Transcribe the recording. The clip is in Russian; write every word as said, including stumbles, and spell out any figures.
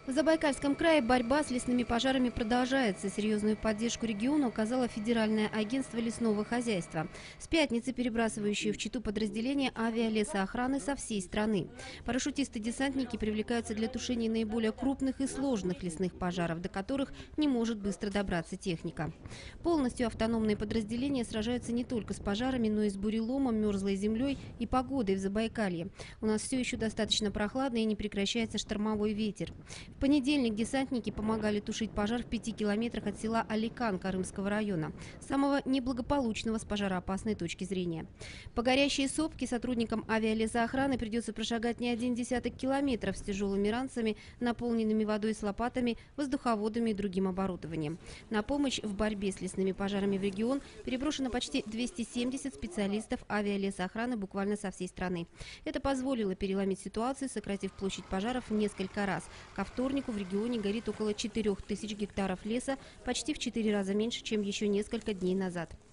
В Забайкальском крае борьба с лесными пожарами продолжается. Серьезную поддержку региону оказало Федеральное агентство лесного хозяйства. С пятницы перебрасывающие в Читу подразделения авиалесоохраны со всей страны. Парашютисты-десантники привлекаются для тушения наиболее крупных и сложных лесных пожаров, до которых не может быстро добраться техника. Полностью автономные подразделения сражаются не только с пожарами, но и с буреломом, мерзлой землей и погодой в Забайкалье. У нас все еще достаточно прохладно и не прекращается штормовой ветер. В понедельник десантники помогали тушить пожар в пяти километрах от села Аликан Карымского района, самого неблагополучного с пожароопасной точки зрения. По горящей сопке сотрудникам авиалесоохраны придется прошагать не один десяток километров с тяжелыми ранцами, наполненными водой с лопатами, воздуховодами и другим оборудованием. На помощь в борьбе с лесными пожарами в регион переброшено почти двести семьдесят специалистов авиалесоохраны буквально со всей страны. Это позволило переломить ситуацию, сократив площадь пожаров в несколько раз. Ко вторнику в регионе горит около четырёх тысяч гектаров леса, почти в четыре раза меньше, чем еще несколько дней назад.